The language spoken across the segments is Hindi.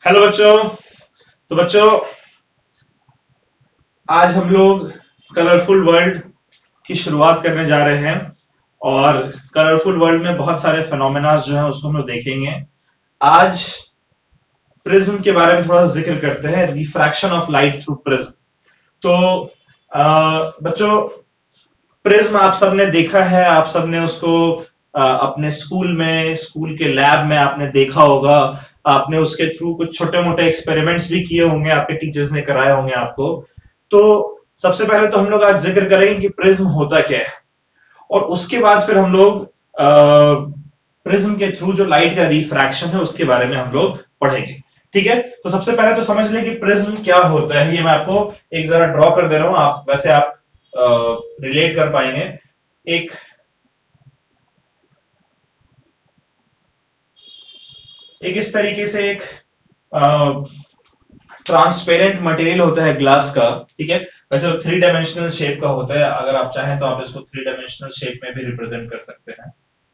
हेलो बच्चों। तो बच्चों, आज हम लोग कलरफुल वर्ल्ड की शुरुआत करने जा रहे हैं और कलरफुल वर्ल्ड में बहुत सारे फिनोमेना जो हैं उसको हम लोग देखेंगे। आज प्रिज्म के बारे में थोड़ा सा जिक्र करते हैं, refraction of light through prism. तो बच्चों, प्रिज्म आप सबने देखा है, आप सबने उसको अपने स्कूल के लैब में आपने देखा होगा। आपने उसके थ्रू कुछ छोटे मोटे एक्सपेरिमेंट्स भी किए होंगे, आपके टीचर्स ने कराए होंगे आपको। तो सबसे पहले तो हम लोग आज जिक्र करेंगे कि प्रिज्म होता क्या है, और उसके बाद फिर हम लोग प्रिज्म के थ्रू जो लाइट का रिफ्रैक्शन है उसके बारे में हम लोग पढ़ेंगे। ठीक है, तो सबसे पहले तो समझ लें कि प्रिज्म क्या होता है। ये मैं आपको एक जरा ड्रॉ कर दे रहा हूं, आप वैसे आप रिलेट कर पाएंगे। एक एक इस तरीके से एक ट्रांसपेरेंट मटेरियल होता है ग्लास का। ठीक है, वैसे वो 3 डायमेंशनल शेप का होता है। अगर आप चाहें तो आप इसको 3 डायमेंशनल शेप में भी रिप्रेजेंट कर सकते हैं।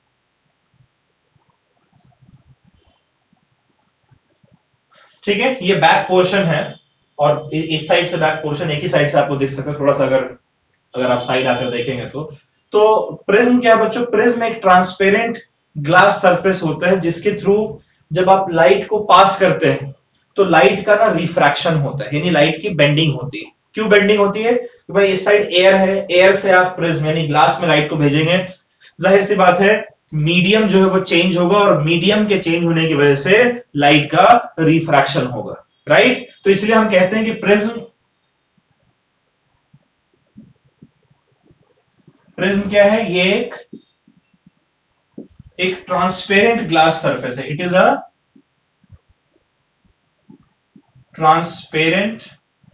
ठीक है, ये बैक पोर्शन है और इस साइड से बैक पोर्शन एक ही साइड से आपको दिख सकता है, थोड़ा सा अगर अगर आप साइड आकर देखेंगे तो प्रिज्म क्या है बच्चों? प्रिज्म एक ट्रांसपेरेंट ग्लास सरफेस होता है जिसके थ्रू जब आप लाइट को पास करते हैं तो लाइट का ना रिफ्रैक्शन होता है, यानी लाइट की बेंडिंग होती है। क्यों बेंडिंग होती है? कि भाई इस साइड एयर है, एयर से आप प्रिज्म यानी ग्लास में लाइट को भेजेंगे, जाहिर सी बात है मीडियम जो है वो चेंज होगा और मीडियम के चेंज होने की वजह से लाइट का रिफ्रैक्शन होगा। राइट, तो इसलिए हम कहते हैं कि प्रिज्म प्रिज्म क्या है? ये एक ट्रांसपेरेंट ग्लास सरफेस है। It is a transparent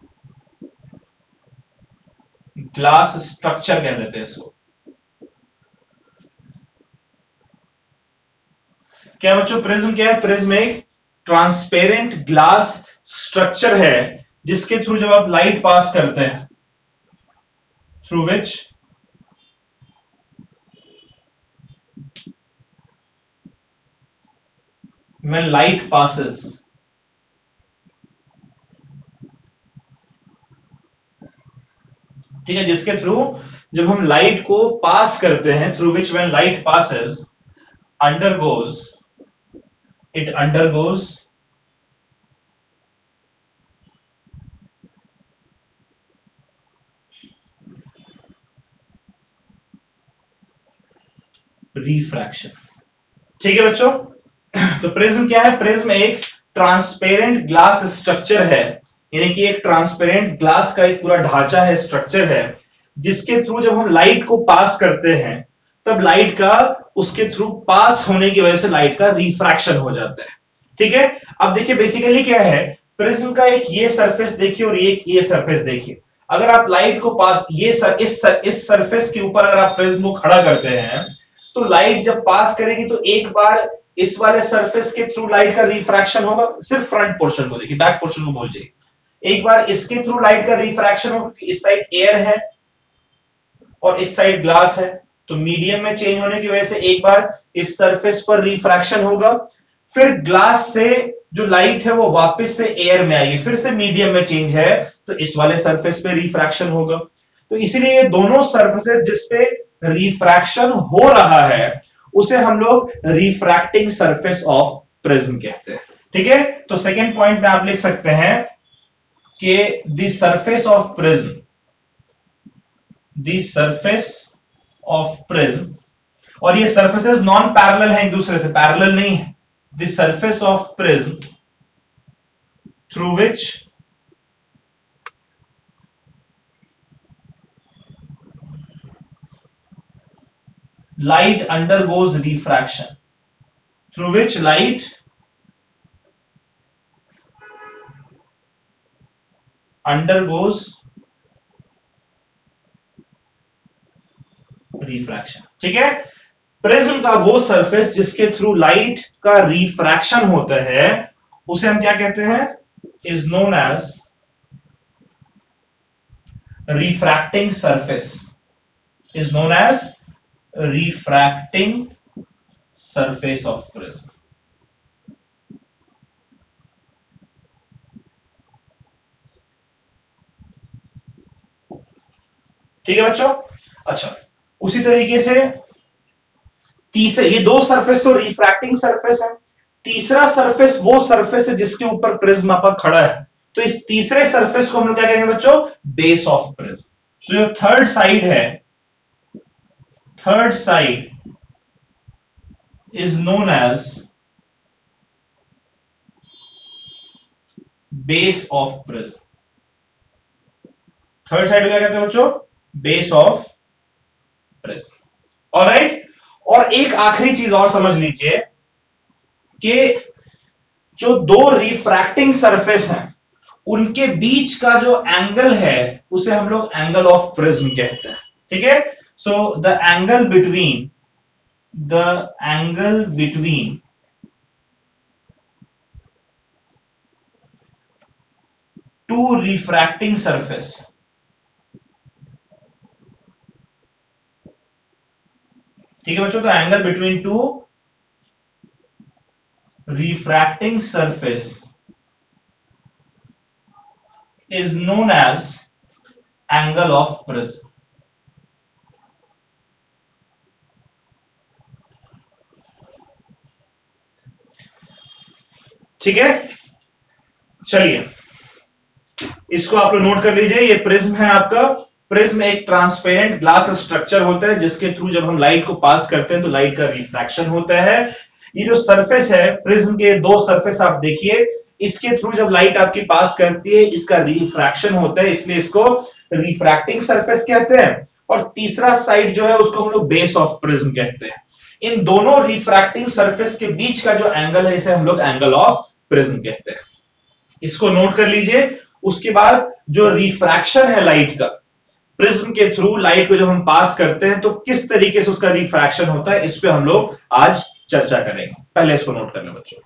glass structure कह देते हैं इसको। क्या बच्चों, प्रिज्म क्या है? प्रिज्म एक ट्रांसपेरेंट ग्लास स्ट्रक्चर है जिसके थ्रू जब आप लाइट पास करते हैं, through which when light passes, ठीक है, जिसके थ्रू जब हम लाइट को पास करते हैं, through which when light passes undergoes it undergoes refraction. ठीक है बच्चों, तो प्रिज्म क्या है? प्रिज्म एक ट्रांसपेरेंट ग्लास स्ट्रक्चर है, यानी कि एक ट्रांसपेरेंट ग्लास का एक पूरा ढांचा है, स्ट्रक्चर है, जिसके थ्रू जब हम लाइट को पास करते हैं तब लाइट का उसके थ्रू पास होने की वजह से लाइट का रिफ्रैक्शन हो जाता है। ठीक है, अब देखिए बेसिकली क्या है, प्रिज्म का एक ये सरफेस देखिए और एक ये सरफेस देखिए। अगर आप लाइट को पास इस सरफेस के ऊपर अगर आप प्रिज्म को खड़ा करते हैं तो लाइट जब पास करेगी तो एक बार इस वाले सरफेस के थ्रू लाइट का रिफ्रैक्शन होगा। सिर्फ फ्रंट पोर्शन को देखिए, बैक पोर्शन को भूल जाइए। एक बार इसके थ्रू लाइट का रिफ्रैक्शन होगा क्योंकि इस साइड एयर है और इस साइड ग्लास है, तो मीडियम में चेंज होने की वजह से एक बार इस सरफेस पर रिफ्रैक्शन होगा, फिर ग्लास से जो लाइट है वो वापस से एयर में आएगी, फिर से मीडियम में चेंज है तो इस वाले सरफेस पे रिफ्रैक्शन होगा। तो इसीलिए ये दोनों सरफेसेस जिसपे रिफ्रैक्शन हो रहा है उसे हम लोग रिफ्रैक्टिंग सरफेस ऑफ प्रिज्म कहते हैं। ठीक है, तो सेकेंड पॉइंट में आप लिख सकते हैं कि the surface of prism the surface of prism, और ये सरफेसेस नॉन पैरेलल है, एक दूसरे से पैरेलल नहीं है। The surface of prism through which light undergoes refraction, through which light undergoes refraction। ठीक है, प्रिज्म का वो सरफेस जिसके थ्रू लाइट का रिफ्रैक्शन होता है उसे हम क्या कहते हैं? Is known as refracting surface, is known as refracting surface of prism। ठीक है बच्चों। अच्छा, उसी तरीके से तीसरे, ये दो सरफेस तो रिफ्रैक्टिंग सरफेस है, तीसरा सरफेस वो सरफेस है जिसके ऊपर प्रिज्म आपका खड़ा है, तो इस तीसरे सरफेस को हम लोग क्या कहेंगे बच्चों, बेस ऑफ प्रिज्म। तो जो थर्ड साइड है, third side is known as base of prism. Third side को क्या कहते हैं बच्चों, बेस ऑफ प्रिज्म। ऑलराइट, और एक आखिरी चीज और समझ लीजिए कि जो दो रिफ्रैक्टिंग सरफेस हैं उनके बीच का जो एंगल है उसे हम लोग एंगल ऑफ प्रिज्म कहते हैं। ठीक है, so the angle between two refracting surface, ठीक है बच्चों, तो angle between two refracting surface is known as angle of prism। ठीक है, चलिए इसको आप लोग नोट कर लीजिए। ये प्रिज्म है आपका। प्रिज्म एक ट्रांसपेरेंट ग्लास स्ट्रक्चर होता है जिसके थ्रू जब हम लाइट को पास करते हैं तो लाइट का रिफ्रैक्शन होता है। ये जो सरफेस है प्रिज्म के, दो सरफेस आप देखिए, इसके थ्रू जब लाइट आपकी पास करती है इसका रिफ्रैक्शन होता है, इसलिए इसको रिफ्रैक्टिंग सरफेस कहते हैं। और तीसरा साइड जो है उसको हम लोग बेस ऑफ प्रिज्म कहते हैं। इन दोनों रिफ्रैक्टिंग सरफेस के बीच का जो एंगल है इसे हम लोग एंगल ऑफ प्रिज्म कहते हैं। इसको नोट कर लीजिए। उसके बाद जो रिफ्रैक्शन है लाइट का, प्रिज्म के थ्रू लाइट को जब हम पास करते हैं तो किस तरीके से उसका रिफ्रैक्शन होता है, इस पे हम लोग आज चर्चा करेंगे। पहले इसको नोट कर लें बच्चों।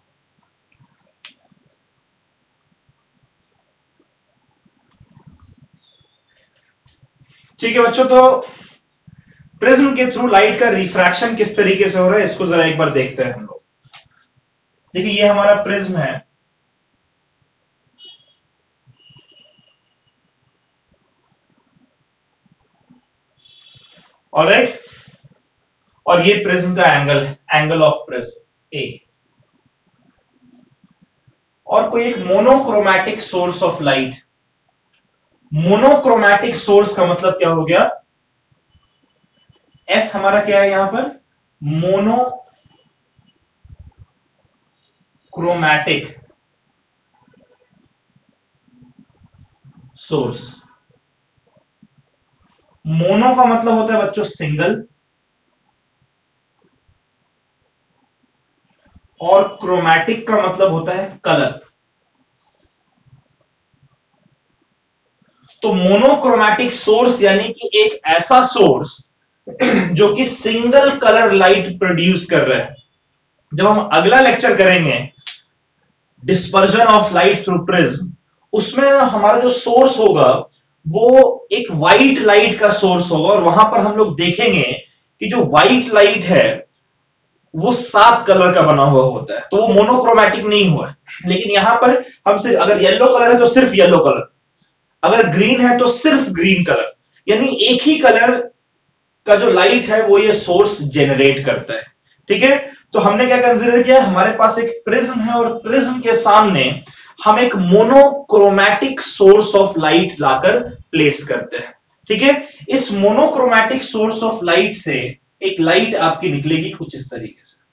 ठीक है बच्चों, तो प्रिज्म के थ्रू लाइट का रिफ्रैक्शन किस तरीके से हो रहा है इसको जरा एक बार देखते हैं हम लोग। देखिए ये हमारा प्रिज्म है, ऑलराइट, और ये प्रिज्म का एंगल है, एंगल ऑफ प्रिज्म ए। और कोई एक monochromatic source of light, monochromatic source का मतलब क्या हो गया, एस हमारा क्या है यहां पर, मोनोक्रोमैटिक सोर्स। मोनो का मतलब होता है बच्चों सिंगल, और क्रोमैटिक का मतलब होता है कलर। तो मोनोक्रोमैटिक सोर्स यानी कि एक ऐसा सोर्स जो कि सिंगल कलर लाइट प्रोड्यूस कर रहा है। जब हम अगला लेक्चर करेंगे dispersion of light through prism, उसमें हमारा जो सोर्स होगा वो एक व्हाइट लाइट का सोर्स होगा, और वहां पर हम लोग देखेंगे कि जो व्हाइट लाइट है वो 7 कलर का बना हुआ होता है, तो वो मोनोक्रोमैटिक नहीं हुआ है। लेकिन यहां पर हम सिर्फ, अगर येलो कलर है तो सिर्फ येलो कलर, अगर ग्रीन है तो सिर्फ ग्रीन कलर, यानी एक ही कलर का जो लाइट है वो ये सोर्स जेनरेट करता है। ठीक है, तो हमने क्या कंसीडर किया, हमारे पास एक प्रिज्म है और प्रिज्म के सामने हम एक मोनोक्रोमैटिक सोर्स ऑफ लाइट लाकर प्लेस करते हैं। ठीक है, इस मोनोक्रोमैटिक सोर्स ऑफ लाइट से एक लाइट आपकी निकलेगी कुछ इस तरीके से।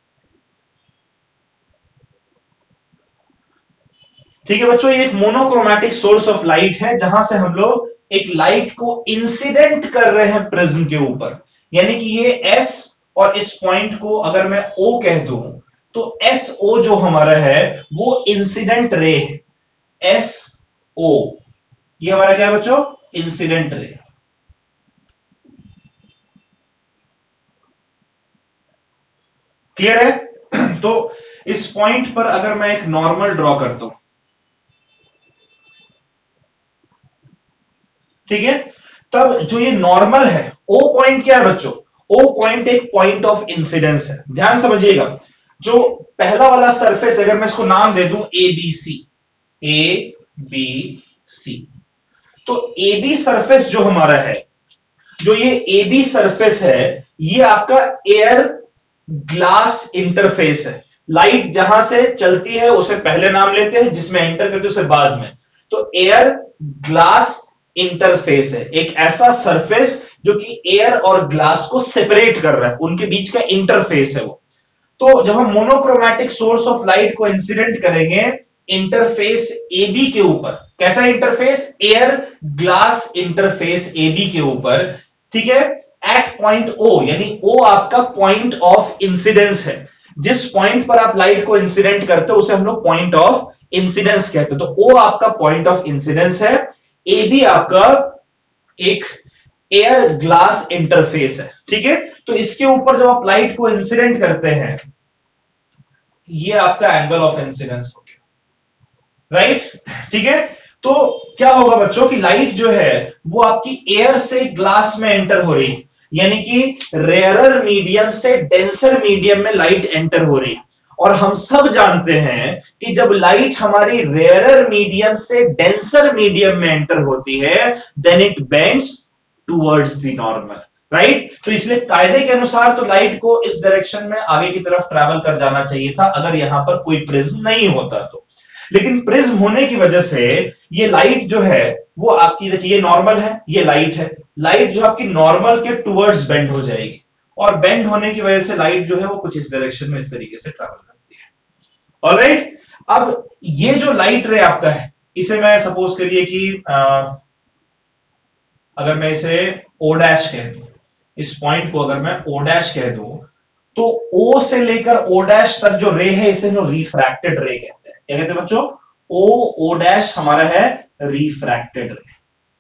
ठीक है बच्चों, ये एक मोनोक्रोमैटिक सोर्स ऑफ लाइट है जहां से हम लोग एक लाइट को इंसिडेंट कर रहे हैं प्रिज्म के ऊपर, यानी कि ये एस, और इस पॉइंट को अगर मैं ओ कह दूं तो एस ओ जो हमारा है वो इंसिडेंट रे है। एस ओ ये हमारा क्या है बच्चों, इंसिडेंट रे। क्लियर है? तो इस पॉइंट पर अगर मैं एक नॉर्मल ड्रॉ करता हूं, ठीक है, तब जो ये नॉर्मल है, ओ पॉइंट क्या है बच्चों, ओ पॉइंट एक पॉइंट ऑफ इंसिडेंस है। ध्यान समझिएगा, जो पहला वाला सरफेस, अगर मैं इसको नाम दे दूं A B C, A B C, तो ए बी सरफेस जो हमारा है जो ये ए बी सरफेस है ये आपका एयर ग्लास इंटरफेस है। लाइट जहां से चलती है उसे पहले नाम लेते हैं, जिसमें एंटर करते हैं उसे बाद में। तो एयर ग्लास इंटरफेस है, एक ऐसा सरफेस जो कि एयर और ग्लास को सेपरेट कर रहा है, उनके बीच का इंटरफेस है वो। तो जब हम मोनोक्रोमैटिक सोर्स ऑफ लाइट को इंसिडेंट करेंगे इंटरफेस ए बी के ऊपर, कैसा interface? Air glass interface A B के ऊपर, ठीक है, एट पॉइंट ओ, यानी ओ आपका पॉइंट ऑफ इंसिडेंस है। जिस पॉइंट पर आप लाइट को इंसिडेंट करते हो उसे हम लोग पॉइंट ऑफ इंसिडेंस कहते हैं। तो ओ आपका पॉइंट ऑफ इंसिडेंस है, ए बी आपका एक एयर ग्लास इंटरफेस है, ठीक है। तो इसके ऊपर जब आप लाइट को इंसिडेंट करते हैं ये आपका एंगल ऑफ इंसिडेंस हो गया, राइट, ठीक है। तो क्या होगा बच्चों की लाइट जो है वो आपकी एयर से ग्लास में एंटर हो रही है, यानी कि रेयरर मीडियम से डेंसर मीडियम में लाइट एंटर हो रही है। और हम सब जानते हैं कि जब लाइट हमारी रेयरर मीडियम से डेंसर मीडियम में एंटर होती है then it bends towards the normal, right. तो इसलिए कायदे के अनुसार तो लाइट को इस डायरेक्शन में आगे की तरफ ट्रैवल कर जाना चाहिए था अगर यहां पर कोई प्रिज्म नहीं होता तो। लेकिन प्रिज्म होने की वजह से ये लाइट जो है वो आपकी, देखिए ये नॉर्मल है, ये लाइट है, लाइट जो आपकी नॉर्मल के टुवर्ड्स बेंड हो जाएगी, और बेंड होने की वजह से लाइट जो है वो कुछ इस डायरेक्शन में इस तरीके से ट्रैवल करती है। ऑलराइट, अब ये जो लाइट रे आपका है इसे मैं सपोज करिए कि अगर मैं इसे ओ डैश कह दूं, इस पॉइंट को अगर मैं ओ डैश कह दूं, तो ओ से लेकर ओ डैश तक जो रे है इसे हम रिफ्रैक्टेड रे कहते हैं। क्या कहते हैं बच्चों? ओ डैश हमारा है रिफ्रैक्टेड रे।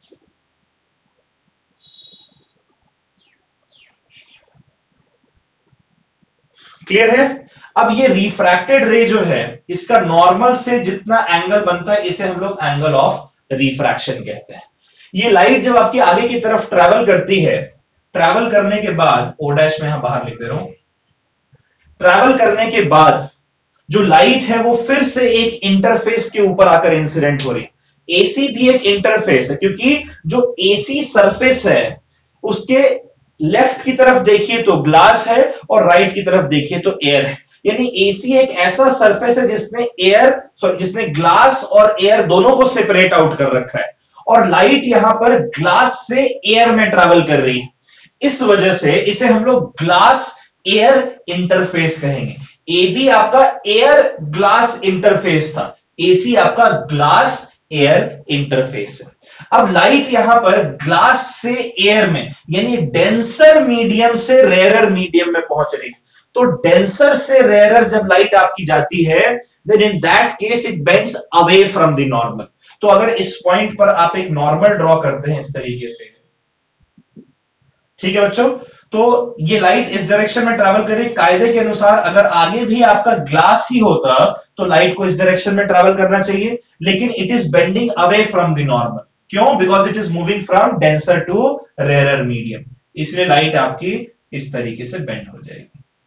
क्लियर है? अब ये रिफ्रैक्टेड रे जो है इसका नॉर्मल से जितना एंगल बनता है इसे हम लोग एंगल ऑफ रिफ्रैक्शन कहते हैं। ये लाइट जब आपकी आगे की तरफ ट्रैवल करती है, ट्रैवल करने के बाद ओ डैश में यहां बाहर लिख दे रहा हूं, ट्रैवल करने के बाद जो लाइट है वो फिर से एक इंटरफेस के ऊपर आकर इंसिडेंट हो रही है। एसी भी एक इंटरफेस है, क्योंकि जो एसी सरफेस है उसके लेफ्ट की तरफ देखिए तो ग्लास है और राइट की तरफ देखिए तो एयर है। यानी एसी एक ऐसा सरफेस है जिसने ग्लास और एयर दोनों को सेपरेट आउट कर रखा है, और लाइट यहां पर ग्लास से एयर में ट्रैवल कर रही है। इस वजह से इसे हम लोग ग्लास एयर इंटरफेस कहेंगे। ए बी आपका एयर ग्लास इंटरफेस था, एसी आपका ग्लास एयर इंटरफेस है। अब लाइट यहां पर ग्लास से एयर में यानी डेंसर मीडियम से रेयरर मीडियम में पहुंच रही है। तो डेंसर से रेयरर जब लाइट आपकी जाती है then in that case it bends away from the normal. तो अगर इस पॉइंट पर आप एक नॉर्मल ड्रॉ करते हैं इस तरीके से, ठीक है बच्चों, तो ये लाइट इस डायरेक्शन में ट्रैवल कर रही है। कायदे के अनुसार अगर आगे भी आपका ग्लास ही होता तो लाइट को इस डायरेक्शन में ट्रैवल करना चाहिए, लेकिन it is bending away from the normal. क्यों? Because it is moving from denser to rarer medium, इसलिए लाइट आपकी इस तरीके से बेंड हो जाएगी।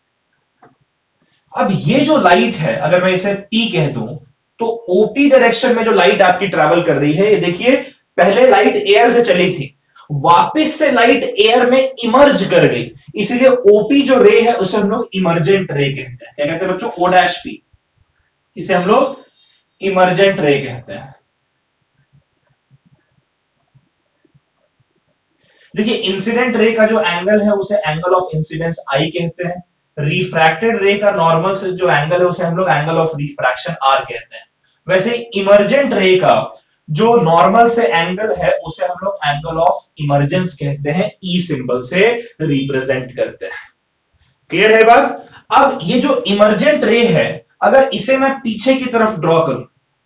अब ये जो लाइट है अगर मैं इसे P कह दूं, तो ओपी डायरेक्शन में जो लाइट आपकी ट्रैवल कर रही है, ये देखिए पहले लाइट एयर से चली थी, वापस से लाइट एयर में इमर्ज कर गई, इसलिए ओपी जो रे है उसे हम लोग इमर्जेंट रे कहते हैं। क्या कहते हैं बच्चों? ओ डैश पी, इसे हम लोग इमर्जेंट रे कहते हैं। देखिए इंसिडेंट रे का जो एंगल है उसे एंगल ऑफ इंसिडेंस आई कहते हैं। रिफ्रैक्टेड रे का नॉर्मल से जो एंगल है उसे हम लोग एंगल ऑफ रिफ्रैक्शन आर कहते हैं। वैसे इमर्जेंट रे का जो नॉर्मल से एंगल है उसे हम लोग एंगल ऑफ इमर्जेंस कहते हैं, ई सिंबल से रिप्रेजेंट करते हैं। क्लियर है बात? अब ये जो इमर्जेंट रे है अगर इसे मैं पीछे की तरफ ड्रॉ करूं,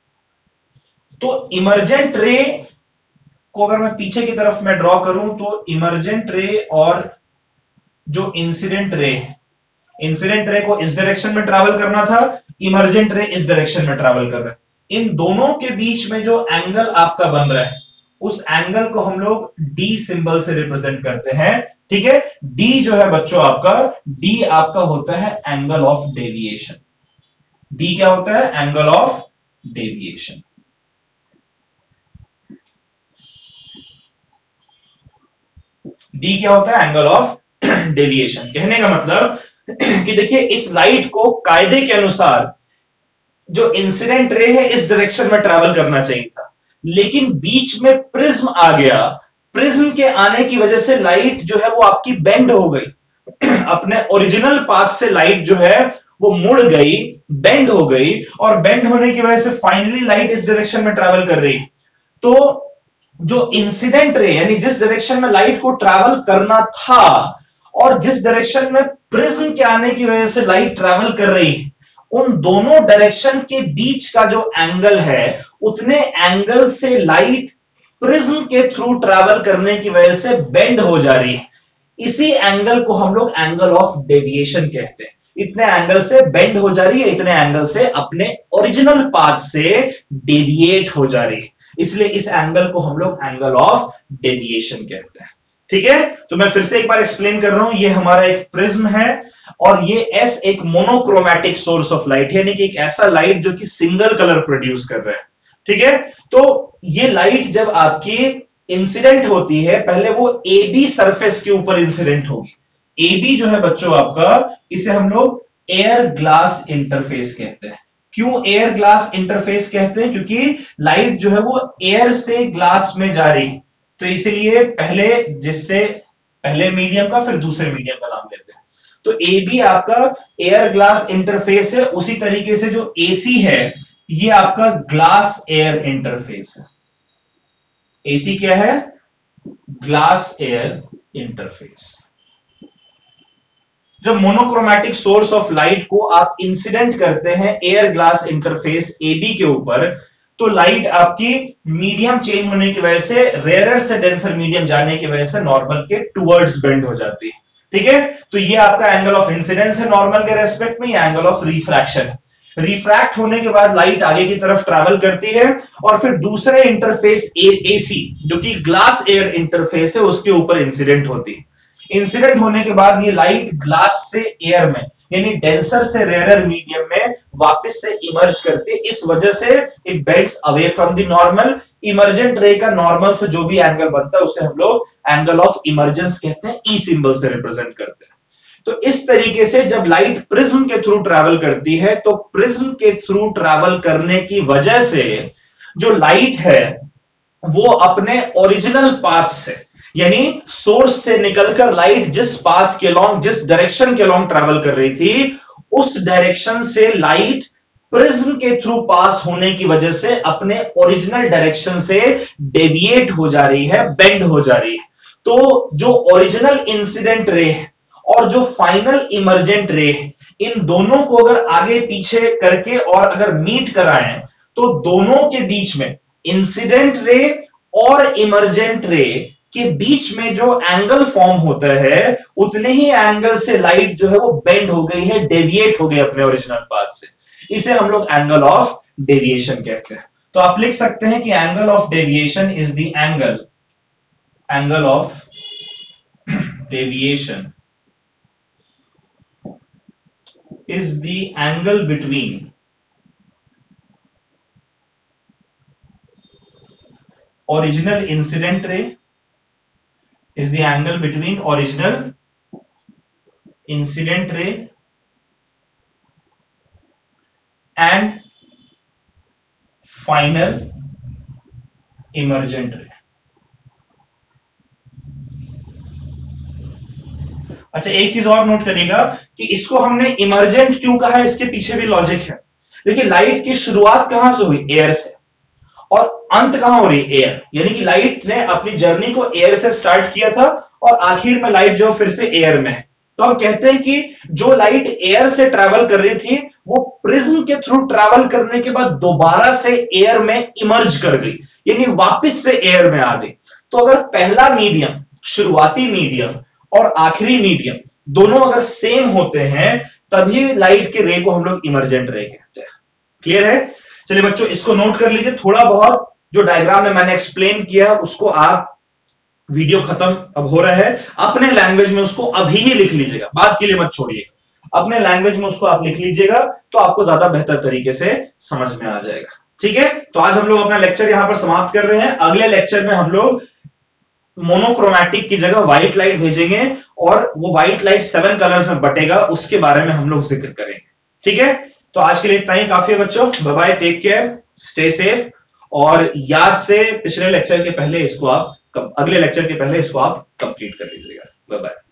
तो इमर्जेंट रे को अगर मैं पीछे की तरफ में ड्रॉ करूं तो इमर्जेंट रे और जो इंसिडेंट रे है, इंसिडेंट रे को इस डायरेक्शन में ट्रैवल करना था, इमर्जेंट रे इस डायरेक्शन में ट्रैवल कर रहा है। इन दोनों के बीच में जो एंगल आपका बन रहा है उस एंगल को हम लोग डी सिंबल से रिप्रेजेंट करते हैं, ठीक है। डी जो है बच्चों आपका, डी आपका होता है एंगल ऑफ डेविएशन। डी क्या होता है? Angle of deviation. डी क्या होता है? Angle of deviation. कहने का मतलब कि देखिए इस लाइट को कायदे के अनुसार जो इंसिडेंट रे है इस डायरेक्शन में ट्रैवल करना चाहिए था, लेकिन बीच में प्रिज्म आ गया। प्रिज्म के आने की वजह से लाइट जो है वो आपकी बेंड हो गई अपने ओरिजिनल पाथ से लाइट जो है वो मुड़ गई, बेंड हो गई, और बेंड होने की वजह से फाइनली लाइट इस डायरेक्शन में ट्रैवल कर रही। तो जो इंसिडेंट रे यानी जिस डायरेक्शन में लाइट को ट्रैवल करना था और जिस डायरेक्शन में प्रिज्म के आने की वजह से लाइट ट्रैवल कर रही, उन दोनों डायरेक्शन के बीच का जो एंगल है उतने एंगल से लाइट प्रिज्म के थ्रू ट्रैवल करने की वजह से बेंड हो जा रही है। इसी एंगल को हम लोग एंगल ऑफ डेविएशन कहते हैं। इतने एंगल से बेंड हो जा रही है, इतने एंगल से अपने ओरिजिनल पाथ से डेविएट हो जा रही है, इसलिए इस एंगल को हम लोग एंगल ऑफ डेविएशन कहते हैं। ठीक है, तो मैं फिर से एक बार एक्सप्लेन कर रहा हूं। ये हमारा एक प्रिज्म है और ये एस एक मोनोक्रोमैटिक सोर्स ऑफ लाइट, यानी कि एक ऐसा लाइट जो कि सिंगल कलर प्रोड्यूस कर रहा है। ठीक है, तो ये लाइट जब आपकी इंसिडेंट होती है, पहले वो ए बी सरफेस के ऊपर इंसिडेंट होगी। ए बी जो है बच्चों आपका, इसे हम लोग एयर ग्लास इंटरफेस कहते हैं। क्यों एयर ग्लास इंटरफेस कहते हैं? क्योंकि लाइट जो है वो एयर से ग्लास में जा रही, तो इसीलिए पहले मीडियम का फिर दूसरे मीडियम का नाम लेते हैं। तो ए बी आपका एयर ग्लास इंटरफेस है। उसी तरीके से जो एसी है ये आपका ग्लास एयर इंटरफेस है। एसी क्या है? Glass air interface. जब मोनोक्रोमैटिक सोर्स ऑफ लाइट को आप इंसिडेंट करते हैं air glass interface A B के ऊपर, तो लाइट आपकी मीडियम चेंज होने की वजह से, रेयरर से डेंसर मीडियम जाने की वजह से नॉर्मल के टुवर्ड्स बेंड हो जाती है। ठीक है, तो ये आपका एंगल ऑफ इंसिडेंस है नॉर्मल के रेस्पेक्ट में, ये एंगल ऑफ रिफ्रैक्शन। रिफ्रैक्ट होने के बाद लाइट आगे की तरफ ट्रैवल करती है और फिर दूसरे इंटरफेस एसी जो कि ग्लास एयर इंटरफेस है उसके ऊपर इंसिडेंट होती है। इंसिडेंट होने के बाद ये लाइट ग्लास से एयर में यानी डेंसर से रेयरर मीडियम में वापस से इमर्ज करती है। इस वजह से it bends away from the normal. Emergent ray का नॉर्मल से जो भी एंगल बनता है उसे हम लोग एंगल ऑफ इमर्जेंस कहते हैं, ई सिंबल से रिप्रेजेंट करते हैं। तो इस तरीके से जब लाइट प्रिज्म के थ्रू ट्रैवल करती है, तो प्रिज्म के थ्रू ट्रैवल करने की वजह से जो लाइट है वो अपने ओरिजिनल पाथ से यानी सोर्स से निकलकर लाइट जिस पाथ के लॉन्ग, जिस डायरेक्शन के लॉन्ग ट्रैवल कर रही थी, उस डायरेक्शन से लाइट प्रिज्म के थ्रू पास होने की वजह से अपने ओरिजिनल डायरेक्शन से डेविएट हो जा रही है, बेंड हो जा रही है। तो जो ओरिजिनल इंसिडेंट रे और जो फाइनल इमर्जेंट रे, इन दोनों को अगर आगे पीछे करके और अगर मीट कराएं, तो दोनों के बीच में इंसिडेंट रे और इमर्जेंट रे के बीच में जो एंगल फॉर्म होता है उतने ही एंगल से लाइट जो है वो बेंड हो गई है, डेविएट हो गई अपने ओरिजिनल पाथ से। इसे हम लोग एंगल ऑफ डेविएशन कहते हैं। तो आप लिख सकते हैं कि angle of deviation is the angle of deviation is the angle between original incident ray is the angle between original incident ray and final emergent ray। अच्छा, एक चीज और नोट करिएगा कि इसको हमने इमर्जेंट क्यों कहा है, इसके पीछे भी लॉजिक है। देखिए लाइट की शुरुआत कहां से हुई? एयर से, और अंत कहां हो रही? एयर। यानी कि लाइट ने अपनी जर्नी को एयर से स्टार्ट किया था और आखिर में लाइट जो फिर से एयर में है। तो हम कहते हैं कि जो लाइट एयर से ट्रैवल कर रही थी वो प्रिज्म के थ्रू ट्रैवल करने के बाद दोबारा से एयर में इमर्ज कर गई, यानी वापस से एयर में आ गई। तो अगर पहला मीडियम, शुरुआती मीडियम और आखिरी मीडियम दोनों अगर सेम होते हैं तभी लाइट के रे को हम लोग इमर्जेंट रे कहते हैं। क्लियर है? चलिए बच्चों, इसको नोट कर लीजिए। थोड़ा बहुत जो डायग्राम में मैंने एक्सप्लेन किया उसको आप, वीडियो खत्म अब हो रहा है, अपने लैंग्वेज में उसको अभी ही लिख लीजिएगा, बात के लिए मत छोड़िएगा। अपने लैंग्वेज में उसको आप लिख लीजिएगा तो आपको ज्यादा बेहतर तरीके से समझ में आ जाएगा। ठीक है, तो आज हम लोग अपना लेक्चर यहां पर समाप्त कर रहे हैं। अगले लेक्चर में हम लोग मोनोक्रोमैटिक की जगह व्हाइट लाइट भेजेंगे और वो व्हाइट लाइट 7 कलर्स में बटेगा, उसके बारे में हम लोग जिक्र करेंगे। ठीक है, तो आज के लिए इतना ही काफी है बच्चों। Bye bye, take care, stay safe, और याद से पिछले लेक्चर के पहले इसको आप अगले लेक्चर के पहले इसको आप कंप्लीट कर लीजिएगा। Bye bye.